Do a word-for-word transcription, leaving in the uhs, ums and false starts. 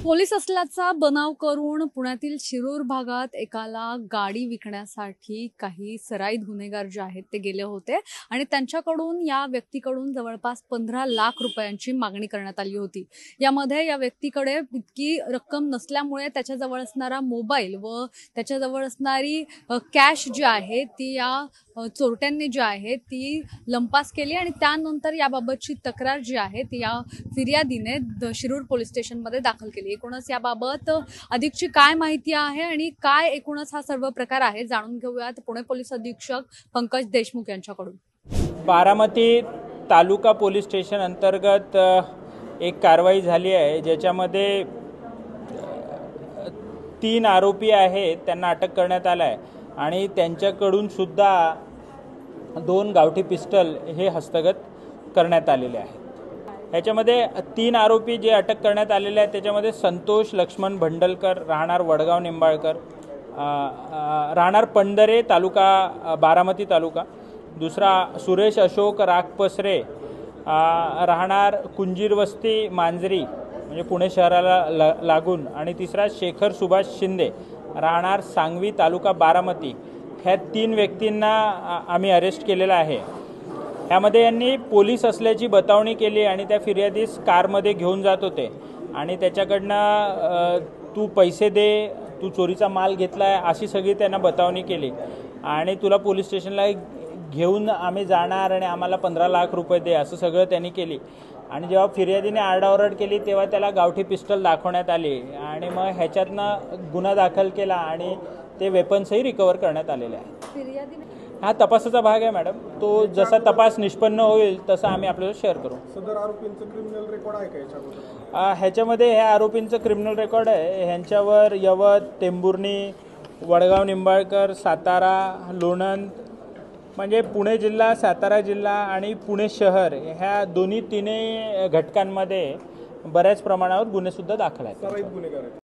Police असल्याचा बनाव करून पुण्यातील शिरूर भागात एकाला गाडी विकण्यासाठी काही सराईत गुन्हेगार जे आहेत ते गेले होते आणि त्यांच्याकडून या व्यक्तीकडून जवळपास पंधरा लाख रुपयांची मागणी करण्यात आली होती। यामध्ये या व्यक्तीकडे इतकी रक्कम नसल्यामुळे त्याच्याजवळ असणारा मोबाईल व त्याच्याजवळ असणारी कॅश जी आहे ती या चोरट्यांनी जी आहे ती लंपास केली आणि त्यानंतर याबाबतची तक्रार जी आहे ती या फिर्यादीने शिरूर पोलीस स्टेशनमध्ये दाखल केली। एकूणच याबाबत अधिकची काय माहिती आहे आणि काय एकूणच हा सर्व प्रकार आहे जाणून घेऊयात पुणे पोलीस अधीक्षक पंकज देशमुख यांच्याकडून। बारामती तालुका पोलीस स्टेशन अंतर्गत एक कारवाई झाली आहे ज्याच्यामध्ये तीन आरोपी आहेत त्यांना अटक करण्यात आला आहे आणि त्यांच्याकडून सुद्धा दोन गावठी पिस्टल हे हस्तगत करण्यात आलेले आहेत। याच्यामध्ये तीन आरोपी जे अटक करण्यात आलेले आहेत त्याच्यामध्ये संतोष लक्ष्मण भंडलकर राहणार वडगाव निंबाळकर राहणार पंढरे तालुका बारामती तालुका, दुसरा सुरेश अशोक राखपसरे राहणार कुंजीरवस्ती मांजरी म्हणजे पुणे शहराला लागून आणि तिसरा शेखर सुभाष शिंदे राहणार सांगवी तालुका बारामती, ह्या तीन व्यक्तींना आम्ही अरेस्ट केलेला आहे। यामध्ये यांनी पोलीस असल्याची बतावणी केली आणि त्या फिर्यादीस कारमध्ये घेऊन जात होते आणि त्याच्याकडनं तू पैसे दे, तू चोरीचा माल घेतला आहे अशी सगळी त्यांना बतावणी केली आणि तुला पोलीस स्टेशनला घेऊन आम्ही जाणार आणि आम्हाला पंधरा लाख रुपये दे असं सगळं त्यांनी केली। आणि जेव्हा फिर्यादीने आरडाओरड केली तेव्हा त्याला गावठी पिस्टल दाखवण्यात आली आणि मग ह्याच्यातनं गुन्हा दाखल केला आणि ते वेपन्सही रिकवर करण्यात आलेले आहे। हा तपासाचा भाग आहे मॅडम, तो जसा तपास निष्पन्न होईल तसा आम्ही आपल्याला शेअर करू। सदर आरोपींचं क्रिमिनल रेकॉर्ड आहे का याच्यामध्ये? ह्याच्यामध्ये ह्या आरोपींचं क्रिमिनल रेकॉर्ड आहे। ह्यांच्यावर यवत, टेंभुर्णी, वडगाव निंबाळकर, सातारा, लोणंद म्हणजे पुणे जिल्हा, सातारा जिल्हा आणि पुणे शहर ह्या दोन्ही तिन्ही घटकांमध्ये बऱ्याच प्रमाणावर गुन्हेसुद्धा दाखल आहेत। सराईत गुन्हेगार आहेत।